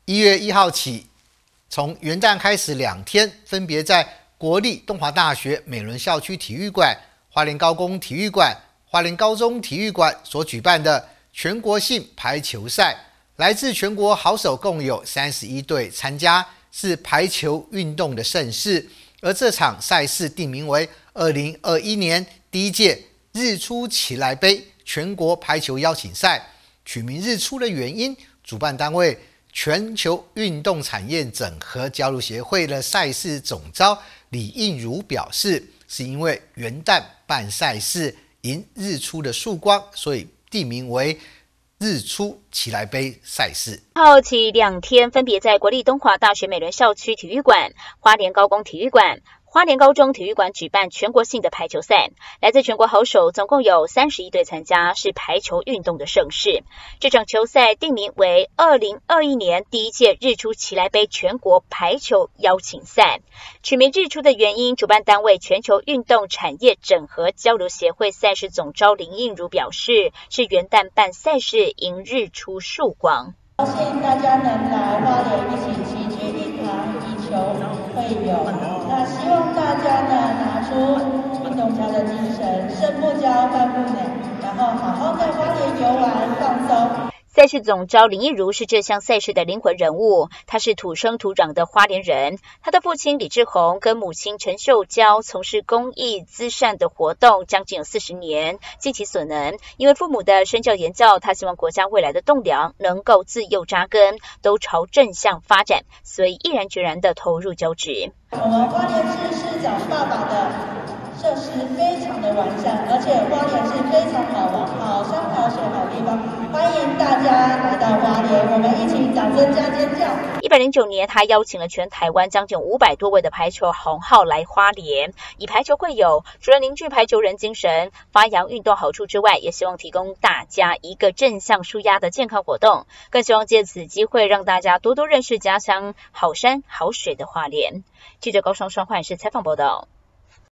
1月1号起，从元旦开始2天，分别在国立东华大学美伦校区体育馆、花莲高工体育馆、花莲高中体育馆所举办的全国性排球赛，来自全国好手共有31队参加，是排球运动的盛事。而这场赛事定名为2021年第一届日出起来杯全国排球邀请赛。取名日出的原因，主办单位全球运动产业整合交流协会的赛事总召李应如表示，是因为元旦办赛事迎日出的曙光，所以地名为日出起来杯赛事。 后期2天分别在国立东华大学美伦校区体育馆、花莲高工体育馆、花莲高中体育馆举办全国性的排球赛，来自全国好手总共有31队参加，是排球运动的盛事。这场球赛定名为2021年第一届日出起来杯全国排球邀请赛。取名日出的原因，主办单位全球运动产业整合交流协会赛事总召林应如表示，是元旦办赛事迎日出曙光。 高兴大家能来花莲一起齐聚一堂，以求会友。那希望大家呢拿出运动家的精神，胜不骄，败不馁，然后好好在花莲游玩放松。 赛事总召林应如是这项赛事的灵魂人物，他是土生土长的花莲人。他的父亲李志宏跟母亲陈秀娇从事公益慈善的活动将近有40年，尽其所能。因为父母的身教言教，他希望国家未来的栋梁能够自幼扎根，都朝正向发展，所以毅然决然地投入教职。 我们花莲市市长爸爸的设施非常的完善，而且花莲是非常好玩、好山好水好地方，欢迎大家来到花莲，我们一起掌声加尖叫。 109年，他邀请了全台湾将近500多位的排球红号来花莲，以排球会友，除了凝聚排球人精神、发扬运动好处之外，也希望提供大家一个正向舒压的健康活动，更希望借此机会让大家多多认识家乡好山好水的花莲。记者高双双换是采访报道。